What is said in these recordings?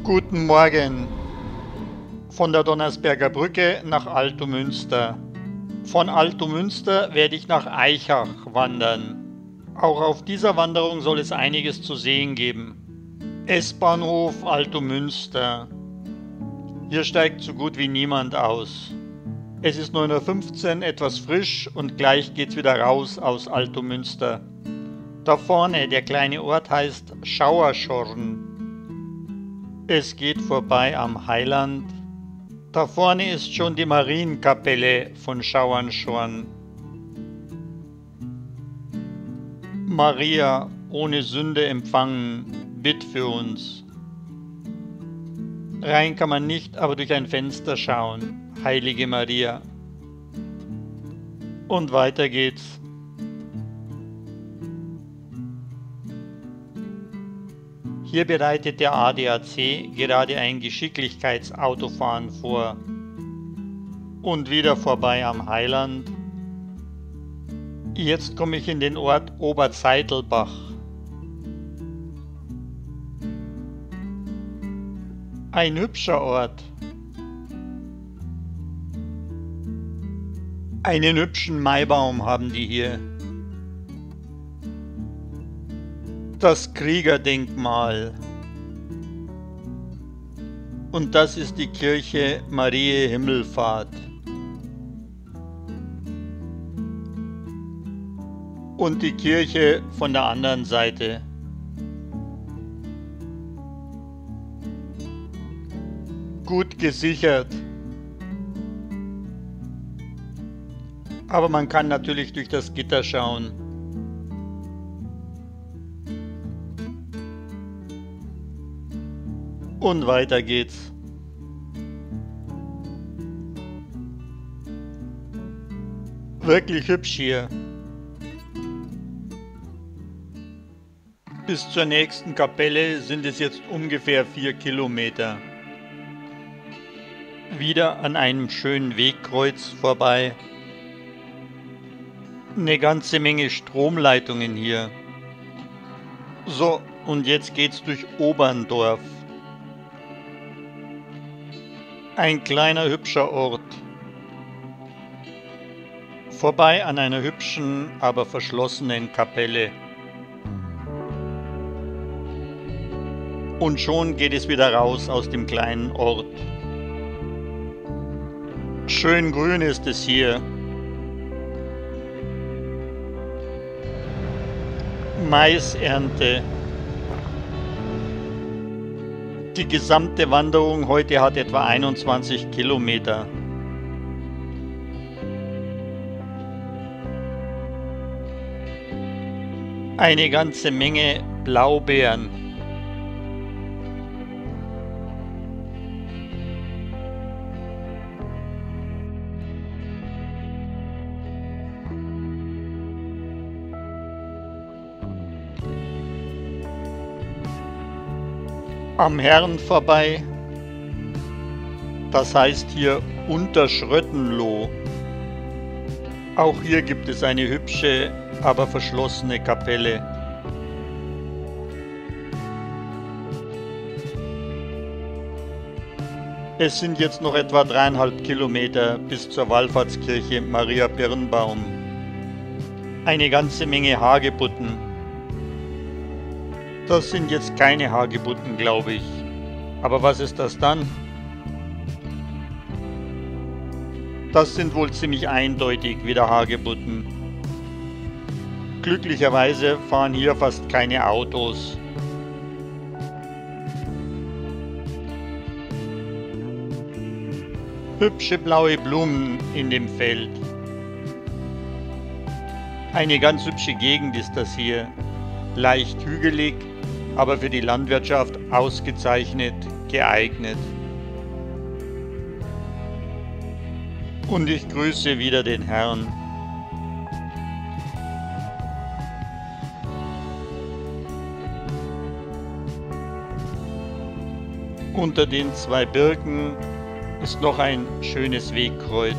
Guten Morgen. Von der Donnersberger Brücke nach Altomünster. Von Altomünster werde ich nach Aichach wandern. Auch auf dieser Wanderung soll es einiges zu sehen geben. S-Bahnhof Altomünster. Hier steigt so gut wie niemand aus. Es ist 9:15 Uhr, etwas frisch und gleich geht's wieder raus aus Altomünster. Da vorne, der kleine Ort heißt Schauerschorn. Es geht vorbei am Heiland. Da vorne ist schon die Marienkapelle von Schauerschorn. Maria, ohne Sünde empfangen, bitt für uns. Rein kann man nicht, aber durch ein Fenster schauen. Heilige Maria. Und weiter geht's. Hier bereitet der ADAC gerade ein Geschicklichkeitsautofahren vor. Und wieder vorbei am Heiland. Jetzt komme ich in den Ort Oberzeitelbach. Ein hübscher Ort. Einen hübschen Maibaum haben die hier. Das Kriegerdenkmal. Und das ist die Kirche Mariä Himmelfahrt. Und die Kirche von der anderen Seite. Gut gesichert. Aber man kann natürlich durch das Gitter schauen. Und weiter geht's. Wirklich hübsch hier. Bis zur nächsten Kapelle sind es jetzt ungefähr 4 Kilometer. Wieder an einem schönen Wegkreuz vorbei. Eine ganze Menge Stromleitungen hier. So, und jetzt geht's durch Oberndorf. Ein kleiner hübscher Ort. Vorbei an einer hübschen, aber verschlossenen Kapelle. Und schon geht es wieder raus aus dem kleinen Ort. Schön grün ist es hier. Maisernte. Die gesamte Wanderung heute hat etwa 21 Kilometer. Eine ganze Menge Blaubeeren. Am Herrn vorbei, das heißt hier Unterschröttenloh. Auch hier gibt es eine hübsche, aber verschlossene Kapelle. Es sind jetzt noch etwa 3,5 Kilometer bis zur Wallfahrtskirche Maria Birnbaum. Eine ganze Menge Hagebutten. Das sind jetzt keine Hagebutten, glaube ich. Aber was ist das dann? Das sind wohl ziemlich eindeutig wieder Hagebutten. Glücklicherweise fahren hier fast keine Autos. Hübsche blaue Blumen in dem Feld. Eine ganz hübsche Gegend ist das hier. Leicht hügelig, aber für die Landwirtschaft ausgezeichnet geeignet. Und ich grüße wieder den Herrn. Unter den 2 Birken ist noch ein schönes Wegkreuz.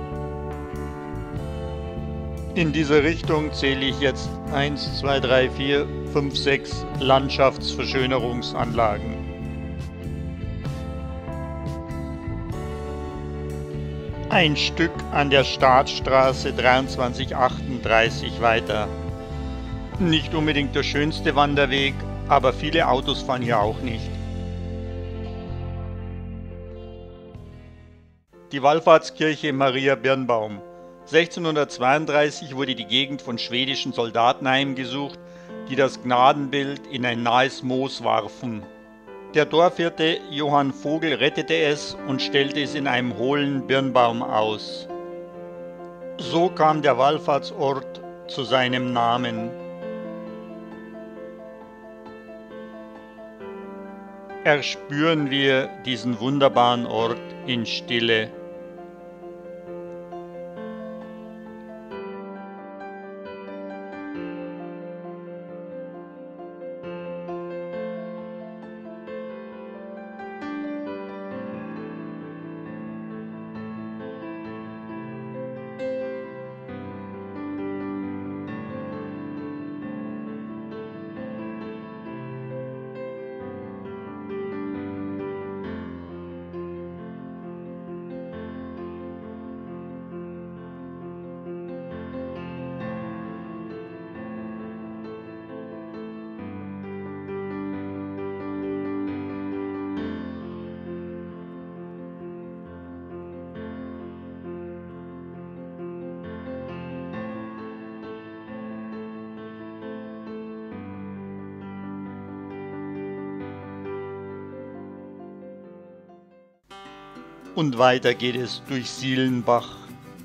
In diese Richtung zähle ich jetzt 1, 2, 3, 4, 5, 6 Landschaftsverschönerungsanlagen. ein Stück an der Staatsstraße 2338 weiter. Nicht unbedingt der schönste Wanderweg, aber viele Autos fahren hier auch nicht. Die Wallfahrtskirche Maria Birnbaum. 1632 wurde die Gegend von schwedischen Soldaten heimgesucht, die das Gnadenbild in ein nahes Moos warfen. Der Dorfhirte Johann Vogel rettete es und stellte es in einem hohlen Birnbaum aus. So kam der Wallfahrtsort zu seinem Namen. Erspüren wir diesen wunderbaren Ort in Stille. Und weiter geht es durch Sielenbach.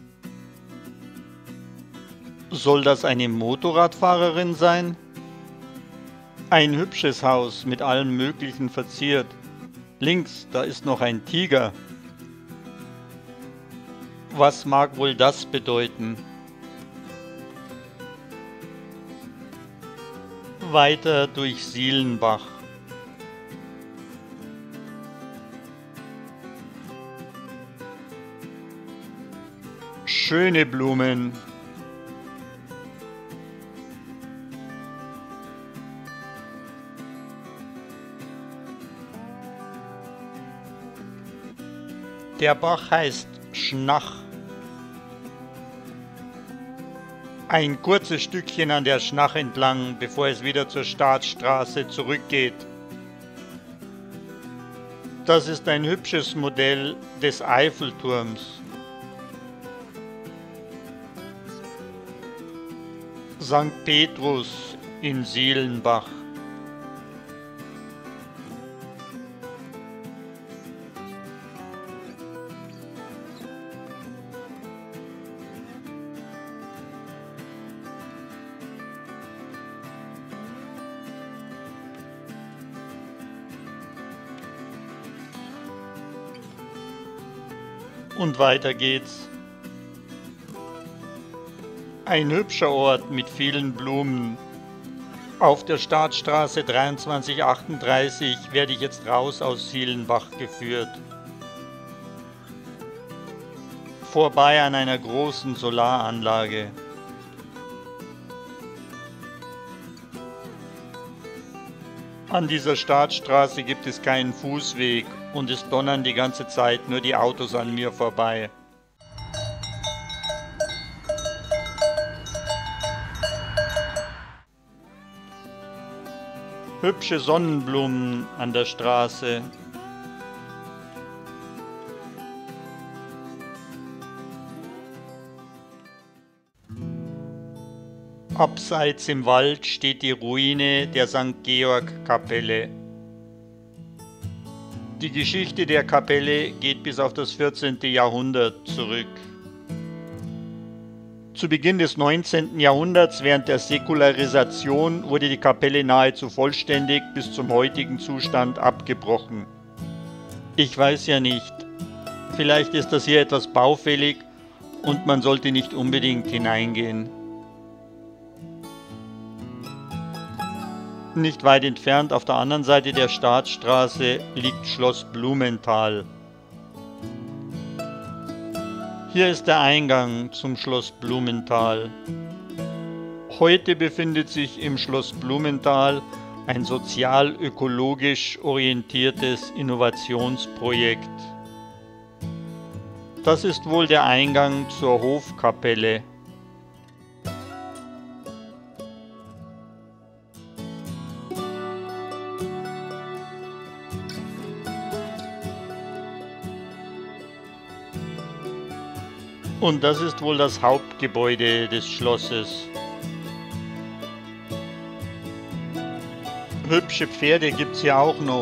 Soll das eine Motorradfahrerin sein? Ein hübsches Haus mit allem Möglichen verziert. Links, da ist noch ein Tiger. Was mag wohl das bedeuten? Weiter durch Sielenbach. Schöne Blumen. Der Bach heißt Schnach. Ein kurzes Stückchen an der Schnach entlang, bevor es wieder zur Staatsstraße zurückgeht. Das ist ein hübsches Modell des Eiffelturms. St. Petrus in Sielenbach. Und weiter geht's. Ein hübscher Ort mit vielen Blumen. Auf der Staatsstraße 2338 werde ich jetzt raus aus Sielenbach geführt. Vorbei an einer großen Solaranlage. An dieser Staatsstraße gibt es keinen Fußweg und es donnern die ganze Zeit nur die Autos an mir vorbei. Hübsche Sonnenblumen an der Straße. Abseits im Wald steht die Ruine der St. Georg-Kapelle. Die Geschichte der Kapelle geht bis auf das 14. Jahrhundert zurück. Zu Beginn des 19. Jahrhunderts, während der Säkularisation, wurde die Kapelle nahezu vollständig bis zum heutigen Zustand abgebrochen. Ich weiß ja nicht, vielleicht ist das hier etwas baufällig und man sollte nicht unbedingt hineingehen. Nicht weit entfernt auf der anderen Seite der Staatsstraße liegt Schloss Blumenthal. Hier ist der Eingang zum Schloss Blumenthal. Heute befindet sich im Schloss Blumenthal ein sozial-ökologisch orientiertes Innovationsprojekt. Das ist wohl der Eingang zur Hofkapelle. Und das ist wohl das Hauptgebäude des Schlosses. Hübsche Pferde gibt's hier auch noch.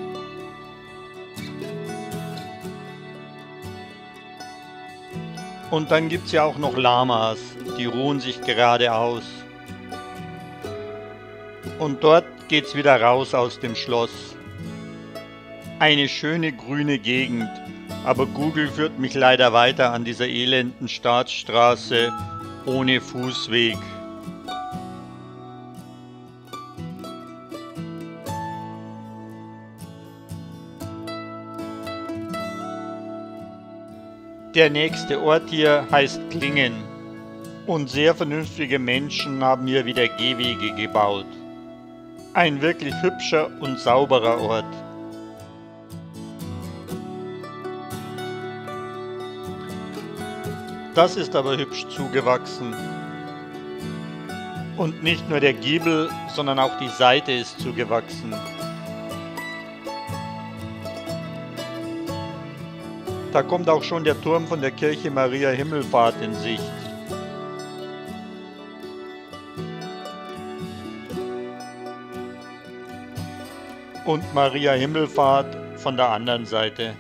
Und dann gibt's ja auch noch Lamas, die ruhen sich gerade aus. Und dort geht's wieder raus aus dem Schloss. Eine schöne grüne Gegend, aber Google führt mich leider weiter an dieser elenden Staatsstraße ohne Fußweg. Der nächste Ort hier heißt Klingen und sehr vernünftige Menschen haben hier wieder Gehwege gebaut. Ein wirklich hübscher und sauberer Ort. Das ist aber hübsch zugewachsen. Und nicht nur der Giebel, sondern auch die Seite ist zugewachsen. Da kommt auch schon der Turm von der Kirche Maria Himmelfahrt in Sicht. Und Maria Himmelfahrt von der anderen Seite.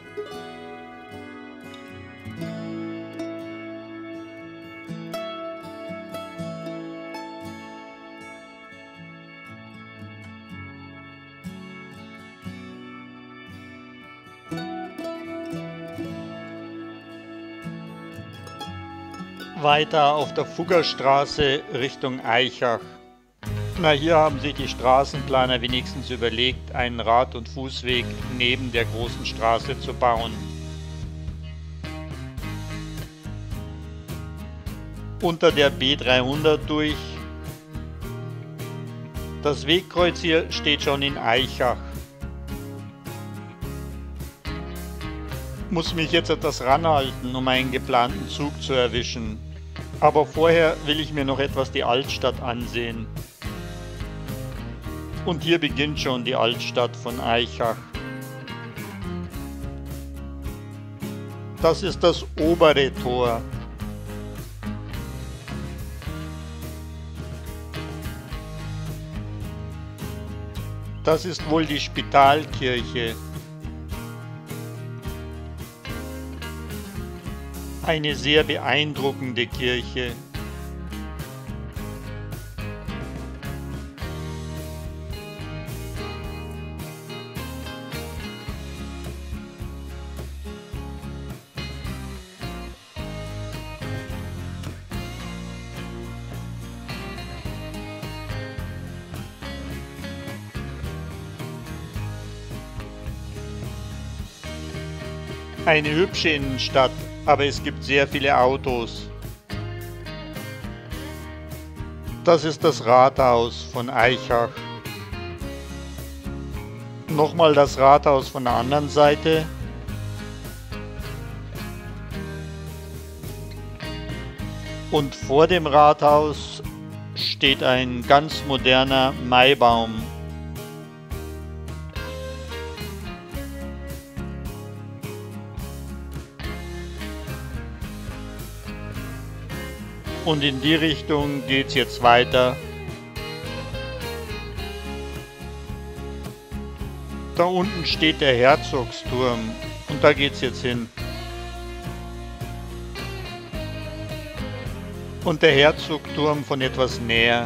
Weiter auf der Fuggerstraße Richtung Aichach. Na, hier haben sich die Straßenplaner wenigstens überlegt, einen Rad- und Fußweg neben der großen Straße zu bauen. Unter der B300 durch. Das Wegkreuz hier steht schon in Aichach. Muss mich jetzt etwas ranhalten, um einen geplanten Zug zu erwischen. Aber vorher will ich mir noch etwas die Altstadt ansehen. Und hier beginnt schon die Altstadt von Aichach. Das ist das obere Tor. Das ist wohl die Spitalkirche. Eine sehr beeindruckende Kirche. Eine hübsche Innenstadt, aber es gibt sehr viele Autos. Das ist das Rathaus von Aichach. Nochmal das Rathaus von der anderen Seite. Und vor dem Rathaus steht ein ganz moderner Maibaum. Und in die Richtung geht es jetzt weiter. Da unten steht der Herzogsturm und da geht es jetzt hin. Und der Herzogturm von etwas näher.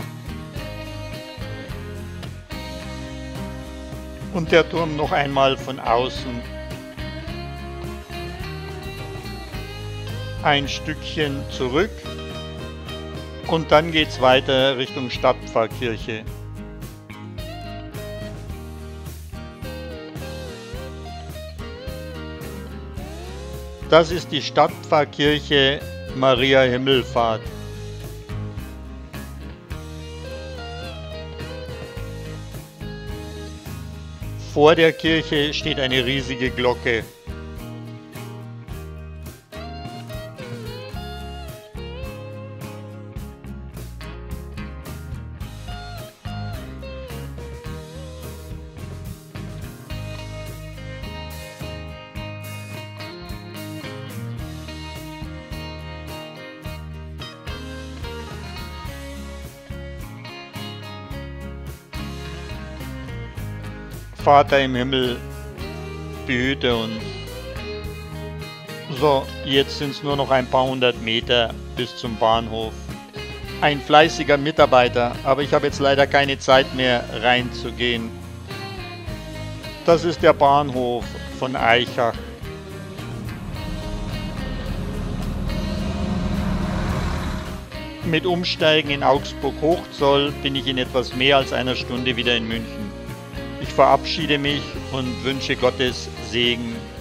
Und der Turm noch einmal von außen. Ein Stückchen zurück. Und dann geht es weiter Richtung Stadtpfarrkirche. Das ist die Stadtpfarrkirche Maria Himmelfahrt. Vor der Kirche steht eine riesige Glocke. Vater im Himmel, behüte uns. So, jetzt sind es nur noch ein paar hundert Meter bis zum Bahnhof. Ein fleißiger Mitarbeiter, aber ich habe jetzt leider keine Zeit mehr reinzugehen. Das ist der Bahnhof von Aichach. Mit Umsteigen in Augsburg-Hochzoll bin ich in etwas mehr als einer Stunde wieder in München. Ich verabschiede mich und wünsche Gottes Segen